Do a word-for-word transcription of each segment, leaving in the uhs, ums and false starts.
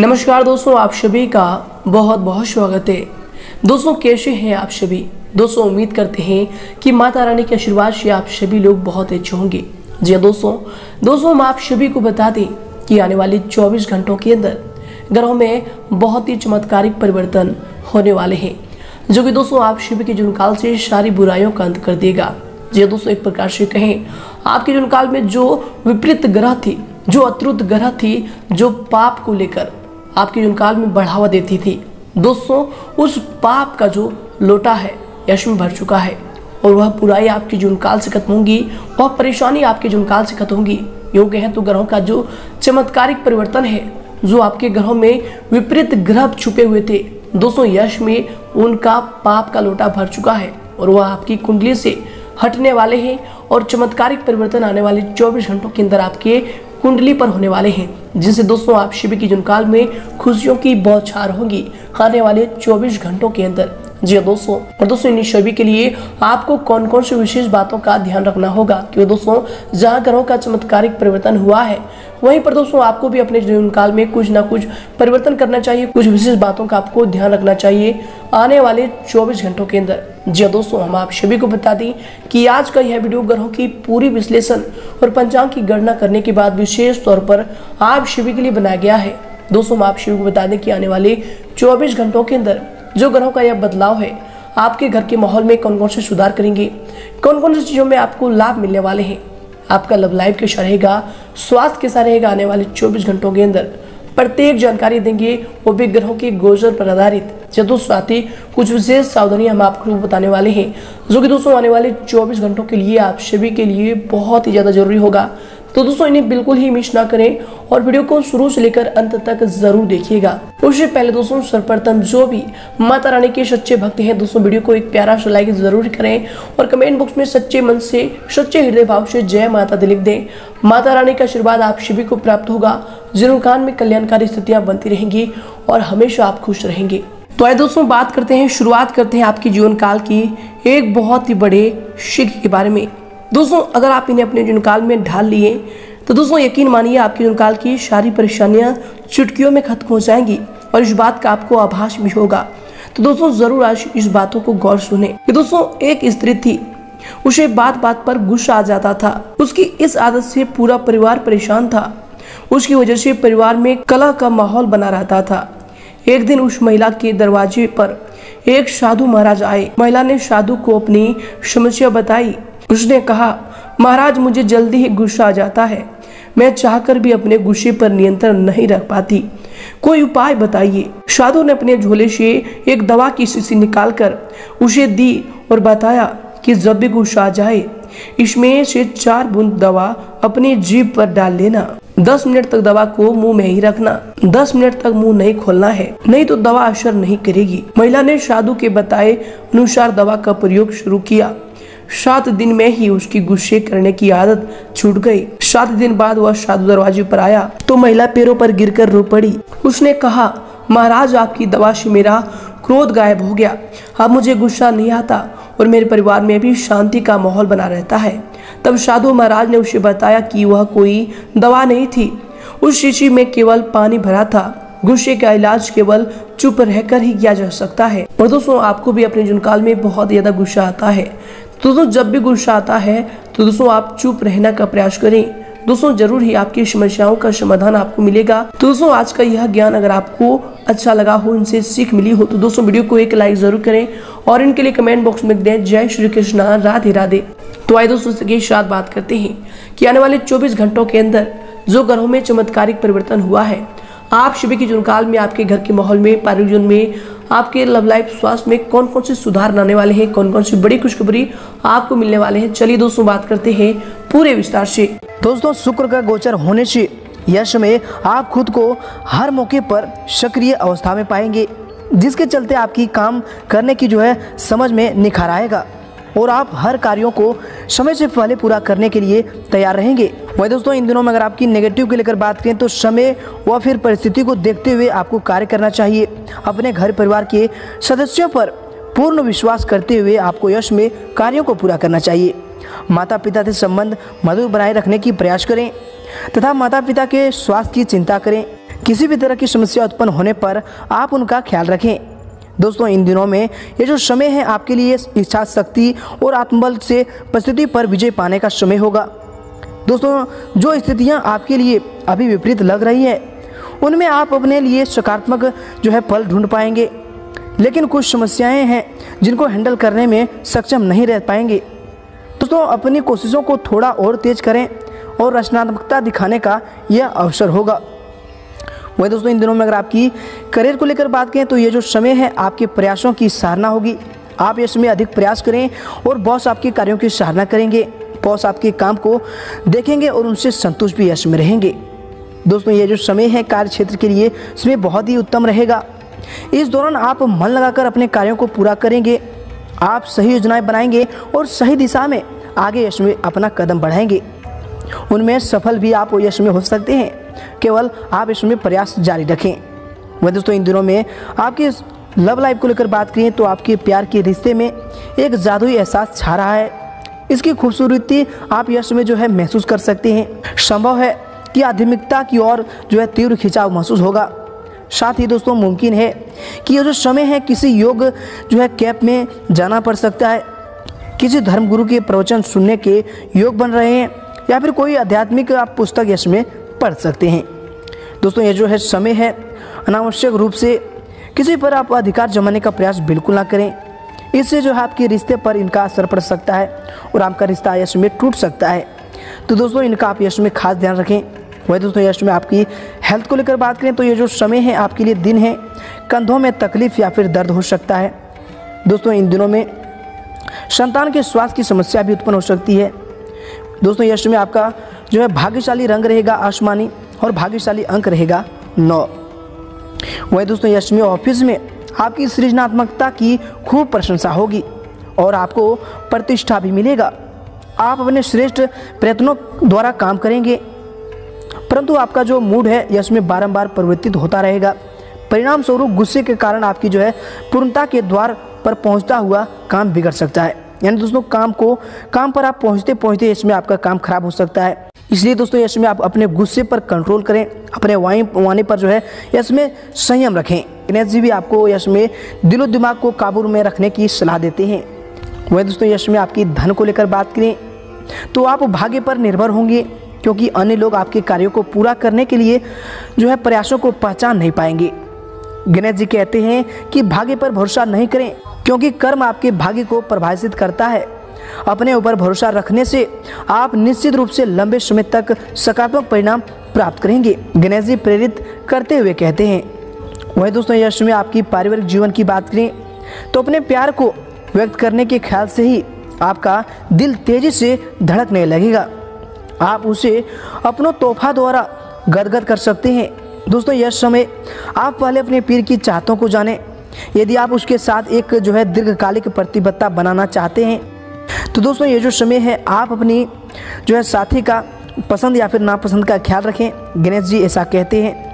नमस्कार दोस्तों, आप सभी का बहुत बहुत स्वागत है। दोस्तों कैसे हैं आप सभी। दोस्तों उम्मीद करते हैं कि माता रानी के आशीर्वाद से आप सभी लोग बहुत अच्छे होंगे। जी हाँ दोस्तों दोस्तों हम आप सभी को बता दें कि आने वाले चौबीस घंटों के अंदर ग्रहों में बहुत ही चमत्कारिक परिवर्तन होने वाले हैं, जो कि दोस्तों आप सभी के जीवन काल से सारी बुराइयों का अंत कर देगा। जी हाँ दोस्तों, एक प्रकार से कहें आपके जीवन काल में जो विपरीत ग्रह थी, जो अतुरत ग्रह थी, जो पाप को लेकर आपके जीवन काल में बढ़ावा देती थी, दोस्तों उस पाप का जो लोटा है यश में भर चुका है और वह बुराई आपके जीवन काल से खत्म होगी, वह परेशानी आपके जीवन काल से खत्म होगी। यूँ कहें तो ग्रहों का जो चमत्कारिक परिवर्तन है, जो आपके ग्रहों में विपरीत ग्रह छुपे हुए थे, दोस्तों यश में उनका पाप का लोटा भर चुका है और वह आपकी कुंडली से हटने वाले हैं और चमत्कारिक परिवर्तन आने वाले चौबीस घंटों के अंदर आपके कुंडली पर होने वाले हैं, जिनसे दोस्तों आप सभी के जीवन काल में खुशियों की बौछार होगी आने वाले चौबीस घंटों के अंदर। जी हाँ दोस्तों, और दोस्तों इन सभी के लिए आपको कौन कौन सी विशेष बातों का ध्यान रखना होगा, क्योंकि दोस्तों जहाँ ग्रहों का चमत्कारिक परिवर्तन हुआ है वहीं पर दोस्तों आपको भी अपने जीवन काल में कुछ ना कुछ परिवर्तन करना चाहिए, कुछ विशेष बातों का आपको ध्यान रखना चाहिए आने वाले चौबीस घंटों के अंदर। जी हाँ दोस्तों, हम आप सभी को बता दें कि आज का यह वीडियो ग्रहों की पूरी विश्लेषण और पंचांग की गणना करने के बाद विशेष तौर पर आप सभी के लिए बनाया गया है। दोस्तों हम आप सभी को बता दें कि आने वाले चौबीस घंटों के अंदर जो ग्रहों का यह बदलाव है, आपके घर के माहौल में कौन कौन से सुधार करेंगे, कौन कौन सी चीज़ों में आपको लाभ मिलने वाले हैं, आपका लव लाइफ कैसा रहेगा, स्वास्थ्य कैसा रहेगा, आने वाले चौबीस घंटों के अंदर प्रत्येक जानकारी देंगे, वो भी ग्रहों की गोचर पर आधारित। चतुर्थ साथ ही कुछ विशेष सावधानियां हम आपको बताने वाले हैं, जो कि दोस्तों आने वाले चौबीस घंटों के लिए आप सभी के लिए बहुत ही ज़्यादा जरूरी होगा। तो दोस्तों इन्हें बिल्कुल ही मिस ना करें और वीडियो को शुरू से लेकर अंत तक जरूर देखिएगा। उससे पहले दोस्तों सर्वप्रथम जो भी माता रानी के सच्चे भक्त हैं, दोस्तों वीडियो को एक प्यारा सा लाइक जरूर करें और कमेंट बॉक्स में सच्चे मन से, सच्चे हृदय भाव से जय माता दी लिख दें। माता रानी का आशीर्वाद आप सभी को प्राप्त होगा, जीवन काल में कल्याणकारी स्थितियां बनती रहेंगी और हमेशा आप खुश रहेंगे। तो आइए दोस्तों बात करते हैं, शुरुआत करते हैं आपके जीवन काल की एक बहुत ही बड़े शिख के बारे में। दोस्तों अगर आप इन्हें अपने जीवन काल में ढाल लिए तो दोस्तों यकीन मानिए आपके जीवन काल की सारी परेशानियां चुटकियों में खत्म हो जाएंगी और इस बात का आपको आभास भी होगा। तो दोस्तों जरूर आज इस बातों को गौर सुने कि दोस्तों एक स्त्री थी, उसे बात बात पर गुस्सा आ जाता था। उसकी इस आदत से पूरा परिवार परेशान था। उसकी वजह से परिवार में कलह का माहौल बना रहता था। एक दिन उस महिला के दरवाजे पर एक साधु महाराज आए। महिला ने साधु को अपनी समस्या बताई। उसने कहा, महाराज मुझे जल्दी ही गुस्सा आ जाता है, मैं चाहकर भी अपने गुस्से पर नियंत्रण नहीं रख पाती, कोई उपाय बताइए। साधु ने अपने झोले से एक दवा की शीशी निकालकर उसे दी और बताया कि जब भी गुस्सा आ जाए इसमें से चार बूंद दवा अपनी जीभ पर डाल लेना। दस मिनट तक दवा को मुंह में ही रखना। दस मिनट तक मुंह नहीं खोलना है, नहीं तो दवा असर नहीं करेगी। महिला ने साधु के बताए अनुसार दवा का प्रयोग शुरू किया। सात दिन में ही उसकी गुस्से करने की आदत छूट गई। सात दिन बाद वह साधु दरवाजे पर आया तो महिला पैरों पर गिरकर रो पड़ी। उसने कहा, महाराज आपकी दवा से मेरा क्रोध गायब हो गया, अब मुझे गुस्सा नहीं आता और मेरे परिवार में भी शांति का माहौल बना रहता है। तब साधु महाराज ने उसे बताया कि वह कोई दवा नहीं थी, उस शीशी में केवल पानी भरा था। गुस्से का इलाज केवल चुप रहकर ही किया जा सकता है। और दोस्तों आपको भी अपने जीवन काल में बहुत ज्यादा गुस्सा आता है, तो दोस्तों जब भी गुस्सा आता है तो दोस्तों आप चुप रहने का प्रयास करें। दोस्तों जरूर ही आपकी समस्याओं का समाधान आपको मिलेगा। तो दोस्तों आज का यह ज्ञान अगर आपको अच्छा लगा हो, इनसे सीख मिली हो, तो दोस्तों वीडियो को एक लाइक जरूर करें और इनके लिए कमेंट बॉक्स में दें जय श्री कृष्ण, राधे राधे। तो आइए दोस्तों के साथ बात करते हैं कि आने वाले चौबीस घंटों के अंदर जो ग्रहों में चमत्कारिक परिवर्तन हुआ है, आप सभी के जीवन काल में, आपके घर के माहौल में, परिजन में, आपके लव लाइफ, स्वास्थ्य में कौन कौन से सुधार लाने वाले हैं, कौन कौन सी बड़ी खुशखबरी आपको मिलने वाले हैं। चलिए दोस्तों बात करते हैं पूरे विस्तार से। दोस्तों शुक्र का गोचर होने से यह समय आप खुद को हर मौके पर सक्रिय अवस्था में पाएंगे, जिसके चलते आपकी काम करने की जो है समझ में निखार आएगा और आप हर कार्यों को समय से पहले पूरा करने के लिए तैयार रहेंगे। वही दोस्तों इन दिनों में अगर आपकी नेगेटिव को लेकर बात करें तो समय व फिर परिस्थिति को देखते हुए आपको कार्य करना चाहिए। अपने घर परिवार के सदस्यों पर पूर्ण विश्वास करते हुए आपको यश में कार्यों को पूरा करना चाहिए। माता पिता से संबंध मधुर बनाए रखने की प्रयास करें तथा माता पिता के स्वास्थ्य की चिंता करें। किसी भी तरह की समस्या उत्पन्न होने पर आप उनका ख्याल रखें। दोस्तों इन दिनों में ये जो समय है आपके लिए इच्छा शक्ति और आत्मबल से परिस्थिति पर विजय पाने का समय होगा। दोस्तों जो स्थितियां आपके लिए अभी विपरीत लग रही है उनमें आप अपने लिए सकारात्मक जो है फल ढूंढ पाएंगे, लेकिन कुछ समस्याएं हैं जिनको हैंडल करने में सक्षम नहीं रह पाएंगे। दोस्तों अपनी कोशिशों को थोड़ा और तेज करें और रचनात्मकता दिखाने का यह अवसर होगा। वही दोस्तों इन दिनों में अगर आपकी करियर को लेकर बात करें तो ये जो समय है आपके प्रयासों की सराहना होगी। आप इसमें अधिक प्रयास करें और बॉस आपके कार्यों की सराहना करेंगे। बॉस आपके काम को देखेंगे और उनसे संतुष्ट भी यश में रहेंगे। दोस्तों ये जो समय है कार्य क्षेत्र के लिए इसमें बहुत ही उत्तम रहेगा। इस दौरान आप मन लगाकर अपने कार्यों को पूरा करेंगे। आप सही योजनाएं बनाएंगे और सही दिशा में आगे यश में अपना कदम बढ़ाएंगे। उनमें सफल भी आप यश में हो सकते हैं, केवल आप इसमें प्रयास जारी रखें। वह दोस्तों इन दिनों में आपके लव लाइफ को लेकर बात करें तो आपके प्यार के रिश्ते में एक जादुई एहसास छा रहा है। इसकी खूबसूरती आप यश में जो है महसूस कर सकते हैं। संभव है कि आध्यात्मिकता की ओर जो है तीव्र खिंचाव महसूस होगा। साथ ही दोस्तों मुमकिन है कि ये जो समय है किसी योग जो है कैंप में जाना पड़ सकता है। किसी धर्मगुरु के प्रवचन सुनने के योग बन रहे हैं या फिर कोई आध्यात्मिक आप पुस्तक यश में पढ़ सकते हैं। दोस्तों ये जो है समय है अनावश्यक रूप से किसी पर आप अधिकार जमाने का प्रयास बिल्कुल ना करें। इससे जो है आपके रिश्ते पर इनका असर पड़ सकता है और आपका रिश्ता यश में टूट सकता है। तो दोस्तों इनका आप यश में खास ध्यान रखें। वही दोस्तों यश में आपकी हेल्थ को लेकर बात करें तो ये जो समय है आपके लिए दिन है कंधों में तकलीफ या फिर दर्द हो सकता है। दोस्तों इन दिनों में संतान के स्वास्थ्य की समस्या भी उत्पन्न हो सकती है। दोस्तों यश में आपका जो है भाग्यशाली रंग रहेगा आसमानी और भाग्यशाली अंक रहेगा नौ। वही दोस्तों यश में ऑफिस में आपकी सृजनात्मकता की खूब प्रशंसा होगी और आपको प्रतिष्ठा भी मिलेगा। आप अपने श्रेष्ठ प्रयत्नों द्वारा काम करेंगे, परंतु आपका जो मूड है यश में बारंबार परिवर्तित होता रहेगा। परिणाम स्वरूप गुस्से के कारण आपकी जो है पूर्णता के द्वार पर पहुंचता हुआ काम बिगड़ सकता है। यानी दोस्तों काम को काम पर आप पहुंचते पहुंचते इसमें आपका काम खराब हो सकता है। इसलिए दोस्तों इसमें आप अपने गुस्से पर कंट्रोल करें, अपने वाणी वाणी पर जो है इसमें संयम रखें। गणेश जी भी आपको यश में दिलो दिमाग को काबू में रखने की सलाह देते हैं। वही दोस्तों यश में आपकी धन को लेकर बात करें तो आप भाग्य पर निर्भर होंगे, क्योंकि अन्य लोग आपके कार्यों को पूरा करने के लिए जो है प्रयासों को पहचान नहीं पाएंगे। गणेश जी कहते हैं कि भाग्य पर भरोसा नहीं करें, क्योंकि कर्म आपके भाग्य को प्रभावित करता है। अपने ऊपर भरोसा रखने से आप निश्चित रूप से लंबे समय तक सकारात्मक परिणाम प्राप्त करेंगे, गणेश जी प्रेरित करते हुए कहते हैं। वही दोस्तों यश में आपकी पारिवारिक जीवन की बात करें तो अपने प्यार को व्यक्त करने के ख्याल से ही आपका दिल तेजी से धड़कने लगेगा। आप उसे अपनों तोहफा द्वारा गदगद कर सकते हैं। दोस्तों यह समय आप पहले अपने पीर की चाहतों को जानें। यदि आप उसके साथ एक जो है दीर्घकालिक प्रतिबद्धता बनाना चाहते हैं तो दोस्तों ये जो समय है आप अपनी जो है साथी का पसंद या फिर नापसंद का ख्याल रखें, गणेश जी ऐसा कहते हैं।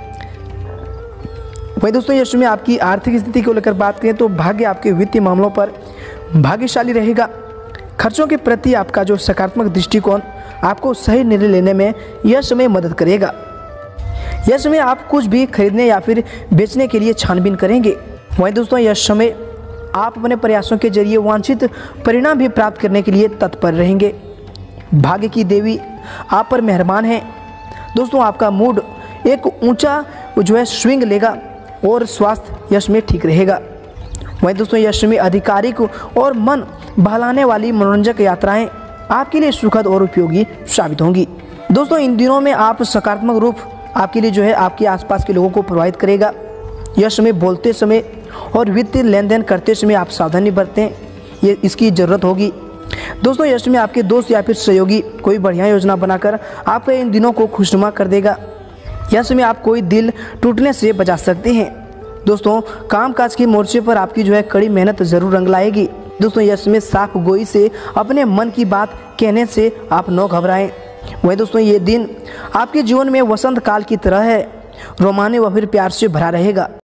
वही दोस्तों ये समय आपकी आर्थिक स्थिति को लेकर बात करें तो भाग्य आपके वित्तीय मामलों पर भाग्यशाली रहेगा। खर्चों के प्रति आपका जो सकारात्मक दृष्टिकोण आपको सही निर्णय लेने में यह समय मदद करेगा। यह समय आप कुछ भी खरीदने या फिर बेचने के लिए छानबीन करेंगे। वहीं दोस्तों यह समय आप अपने प्रयासों के जरिए वांछित परिणाम भी प्राप्त करने के लिए तत्पर रहेंगे। भाग्य की देवी आप पर मेहरबान है। दोस्तों आपका मूड एक ऊंचा जो है स्विंग लेगा और स्वास्थ्य यश में ठीक रहेगा। वहीं दोस्तों यश में आधिकारिक और मन बहलाने वाली मनोरंजक यात्राएं आपके लिए सुखद और उपयोगी साबित होंगी। दोस्तों इन दिनों में आप सकारात्मक रूप आपके लिए जो है आपके आसपास के लोगों को प्रभावित करेगा। यह समय बोलते समय और वित्तीय लेन देन करते समय आप सावधानी बरतें, ये इसकी ज़रूरत होगी। दोस्तों यह समय आपके दोस्त या फिर सहयोगी कोई बढ़िया योजना बनाकर आपके इन दिनों को खुशनुमा कर देगा। यह समय आप कोई दिल टूटने से बचा सकते हैं। दोस्तों कामकाज के मोर्चे पर आपकी जो है कड़ी मेहनत जरूर रंग लाएगी। दोस्तों यह समय साफ गोई से अपने मन की बात कहने से आप न घबराएं। वही दोस्तों ये दिन आपके जीवन में वसंत काल की तरह है, रोमाने व फिर प्यार से भरा रहेगा।